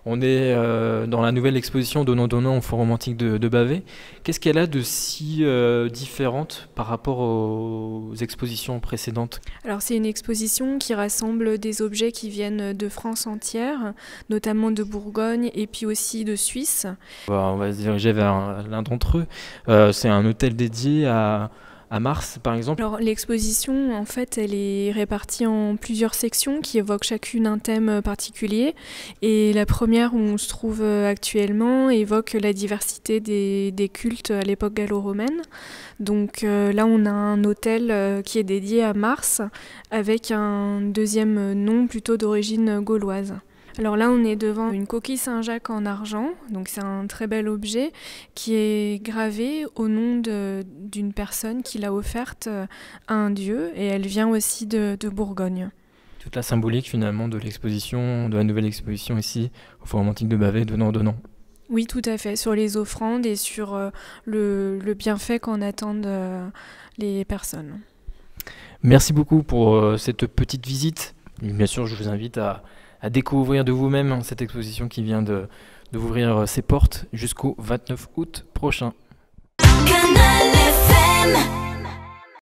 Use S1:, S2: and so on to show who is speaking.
S1: On est dans la nouvelle exposition Donnant Donnant au Forum romantique de Bavay. Qu'est-ce qu'elle a de si différente par rapport aux expositions précédentes?
S2: Alors c'est une exposition qui rassemble des objets qui viennent de France entière, notamment de Bourgogne et puis aussi de Suisse.
S1: On va se diriger vers l'un d'entre eux. C'est un hôtel dédié à Mars, par exemple.
S2: Alors l'exposition, en fait, elle est répartie en plusieurs sections qui évoquent chacune un thème particulier. Et la première où on se trouve actuellement évoque la diversité des cultes à l'époque gallo-romaine. Donc là, on a un hôtel qui est dédié à Mars avec un deuxième nom plutôt d'origine gauloise. Alors là, on est devant une coquille Saint-Jacques en argent, donc c'est un très bel objet qui est gravé au nom d'une personne qui l'a offerte à un dieu, et elle vient aussi de Bourgogne.
S1: Toute la symbolique finalement de l'exposition, de la nouvelle exposition ici au Forum romantique de Bavay, Donnant Donnant.
S2: Oui, tout à fait, sur les offrandes et sur le bienfait qu'en attendent les personnes.
S1: Merci beaucoup pour cette petite visite. Bien sûr, je vous invite à découvrir de vous-même cette exposition qui vient d'ouvrir ses portes jusqu'au 29 août prochain.
S3: Canal FM